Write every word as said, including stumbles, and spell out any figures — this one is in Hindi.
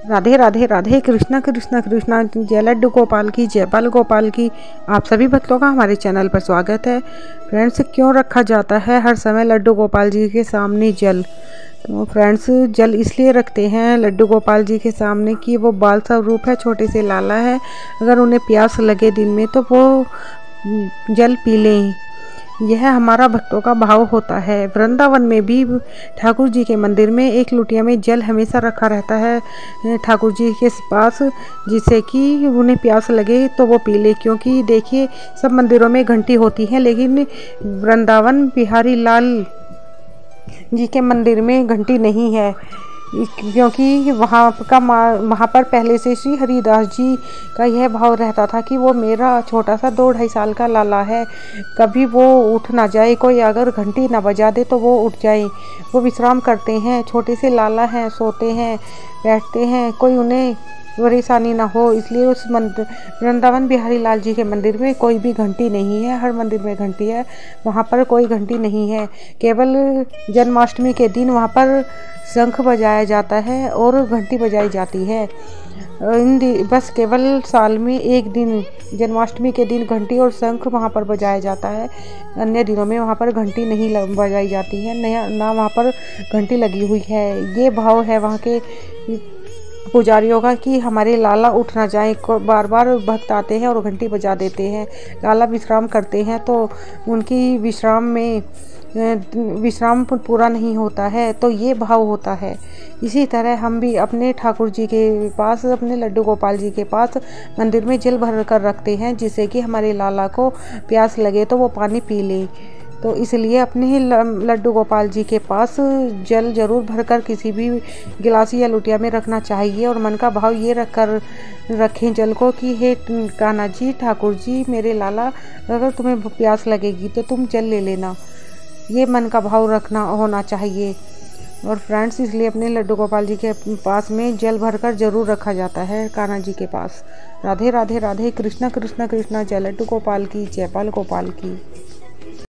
राधे राधे राधे कृष्णा कृष्णा कृष्णा जय लड्डू गोपाल की, जय बाल गोपाल की। आप सभी भक्तों का हमारे चैनल पर स्वागत है। फ्रेंड्स, क्यों रखा जाता है हर समय लड्डू गोपाल जी के सामने जल? तो फ्रेंड्स, जल इसलिए रखते हैं लड्डू गोपाल जी के सामने कि वो बाल स्वरूप है, छोटे से लाला है। अगर उन्हें प्यास लगे दिन में तो वो जल पी लें। यह हमारा भक्तों का भाव होता है। वृंदावन में भी ठाकुर जी के मंदिर में एक लुटिया में जल हमेशा रखा रहता है ठाकुर जी के पास, जिससे कि उन्हें प्यास लगे तो वो पी ले। क्योंकि देखिए, सब मंदिरों में घंटी होती है, लेकिन वृंदावन बिहारी लाल जी के मंदिर में घंटी नहीं है, क्योंकि वहाँ का वहाँ पर पहले से श्री हरिदास जी का यह भाव रहता था कि वो मेरा छोटा सा दो ढाई साल का लाला है, कभी वो उठ ना जाए, कोई अगर घंटी ना बजा दे तो वो उठ जाए। वो विश्राम करते हैं, छोटे से लाला हैं, सोते हैं, बैठते हैं, कोई उन्हें परेशानी ना हो, इसलिए उस मंदिर वृंदावन बिहारी लाल जी के मंदिर में कोई भी घंटी नहीं है। हर मंदिर में घंटी है, वहाँ पर कोई घंटी नहीं है। केवल जन्माष्टमी के दिन वहाँ पर शंख बजाया जाता है और घंटी बजाई जाती है। इन बस केवल साल में एक दिन, जन्माष्टमी के दिन घंटी और शंख वहाँ पर बजाया जाता है। अन्य दिनों में वहाँ पर घंटी नहीं बजाई जाती है, नया ना वहाँ पर घंटी लगी हुई है। ये भाव है वहाँ के पुजारियों का कि हमारे लाला उठ ना जाए। बार बार भक्त आते हैं और घंटी बजा देते हैं। लाला विश्राम करते हैं तो उनकी विश्राम में विश्राम पूरा नहीं होता है, तो ये भाव होता है। इसी तरह हम भी अपने ठाकुर जी के पास, अपने लड्डू गोपाल जी के पास मंदिर में जल भर कर रखते हैं, जिससे कि हमारे लाला को प्यास लगे तो वो पानी पी ले। तो इसलिए अपने लड्डू गोपाल जी के पास जल जरूर भरकर किसी भी गिलास या लुटिया में रखना चाहिए, और मन का भाव ये रख कर रखें जल को कि हे कान्हा जी, ठाकुर जी, मेरे लाला, अगर तुम्हें प्यास लगेगी तो तुम जल ले लेना। ये मन का भाव रखना होना चाहिए। और फ्रेंड्स, इसलिए अपने लड्डू गोपाल जी के पास में जल भरकर जरूर रखा जाता है कान्हा जी के पास। राधे राधे राधे कृष्णा कृष्णा कृष्णा जय लड्डू गोपाल की, जय बाल गोपाल की।